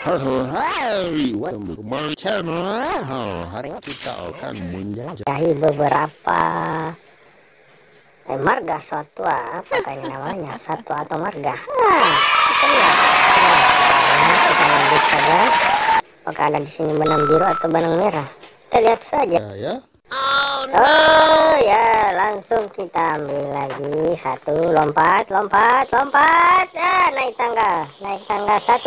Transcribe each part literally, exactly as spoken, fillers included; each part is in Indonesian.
Hai, welcome to my channel. Hari ini kita akan menjelajahi beberapa eh, marga satwa. Apakah ini namanya satwa atau marga? Nah, kita lihat. Nah, kita lanjut saja. Apakah ada di sini benang biru atau benang merah? Kita lihat saja. ya, ya. Oh ya, langsung kita ambil lagi satu, lompat, lompat, lompat. Ah, naik tangga, naik tangga satu.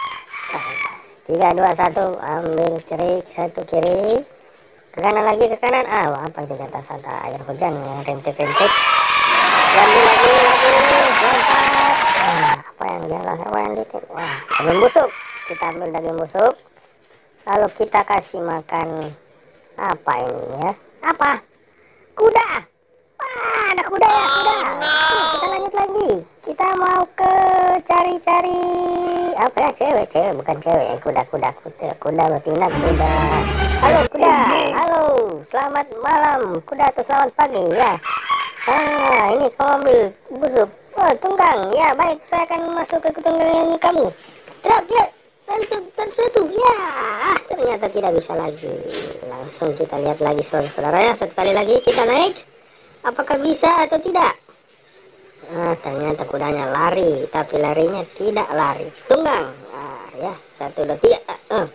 Tiga, dua, satu, ambil kiri, satu kiri, ke kanan lagi, ke kanan. Ah, apa itu di atas ada air hujan yang rintik-rintik. Ambil lagi, lagi, lompat. Ah, apa yang di atas, apa yang di atas? Wah, daging busuk. Kita ambil daging busuk, lalu kita kasih makan apa ini ya? Apa? Kuda. Wah, ada kuda ya, kuda. Nih, kita lanjut lagi. Kita mau ke cari-cari apa ya, cewek, cewek bukan cewek, kuda, kuda, kuda, kuda betina, kuda. Halo kuda, halo, selamat malam, kuda atau selamat pagi ya. Ah, ini kamu ambil busuk. Oh, tunggang. Ya, baik, saya akan masuk ke tunggang ini kamu. Tidak, ya, tentu tersentuh. Ya, ah, ternyata tidak bisa lagi. Langsung kita lihat lagi saudara-saudara ya. Satu kali lagi kita naik. Apakah bisa atau tidak? Ah, ternyata kudanya lari, tapi larinya tidak lari. Tunggang. Ah, ya, satu, dua, tiga. Ah,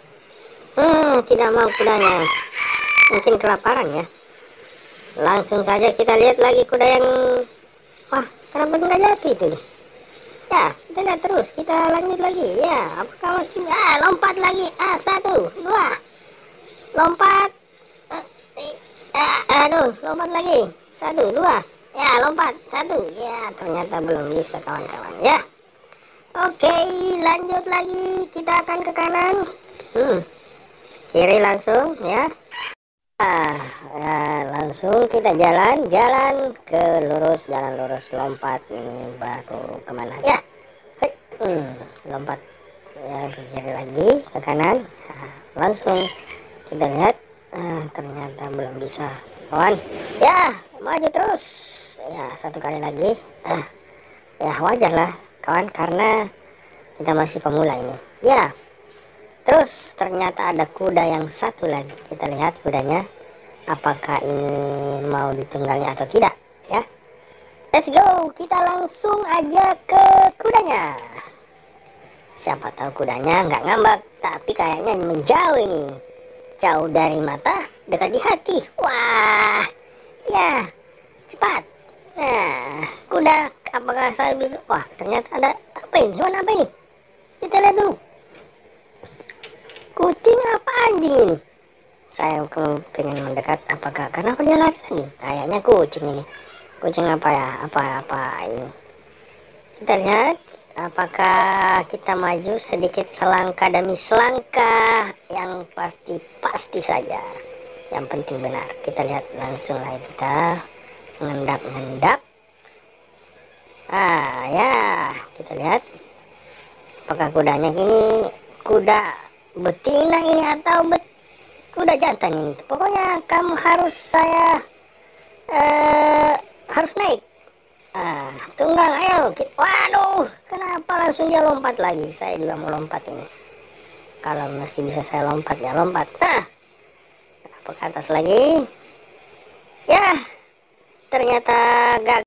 ah, tidak mau kudanya. Mungkin kelaparan ya. Langsung saja kita lihat lagi kuda yang, wah, kenapa nggak jatuh itu nih? Ya, kita lihat terus, kita lanjut lagi. Ya, apakah masih? Ah, lompat lagi. Ah, satu, dua, lompat. Ah, ah, aduh, lompat lagi. Satu, dua. Ya, lompat. Satu. Ya, ternyata belum bisa kawan-kawan. Ya, oke, lanjut lagi. Kita akan ke kanan. Hmm, kiri langsung ya. Ah, ya, langsung kita jalan jalan ke lurus, jalan lurus, lompat. Ini baru kemana ya? Hei, hmm, lompat ya, ke kiri lagi, ke kanan. Nah, langsung kita lihat. Ah, ternyata belum bisa kawan ya, maju terus ya, satu kali lagi. Ah, ya wajar lah kawan, karena kita masih pemula ini ya. Terus ternyata ada kuda yang satu lagi. Kita lihat kudanya, apakah ini mau ditunggangi atau tidak ya. Let's go, kita langsung aja ke kudanya. Siapa tahu kudanya nggak ngambek, tapi kayaknya menjauh ini. Jauh dari mata, dekat di hati. Wah, ya, cepat. Nah, kuda, apakah saya bisa? Wah, ternyata ada apa ini? Hewan apa ini? Kita lihat dulu. Kucing apa anjing ini? Saya pengen mendekat. Apakah, kenapa dia lari lagi? Kayaknya kucing ini. Kucing apa ya? Apa-apa ini? Kita lihat. Apakah kita maju sedikit selangkah demi selangkah? Yang pasti pasti saja. Yang penting benar. Kita lihat langsung lagi, kita mengendap-endap. Ah ya, kita lihat. Apakah kudanya ini kuda betina ini atau bet kuda jantan ini? Pokoknya kamu harus saya uh, harus naik. Ah, tunggang, ayo. Waduh, kenapa langsung dia lompat lagi? Saya juga mau lompat ini. Kalau masih bisa saya lompat ya lompat. Ah, kenapa ke atas lagi? Ya, ternyata gagal.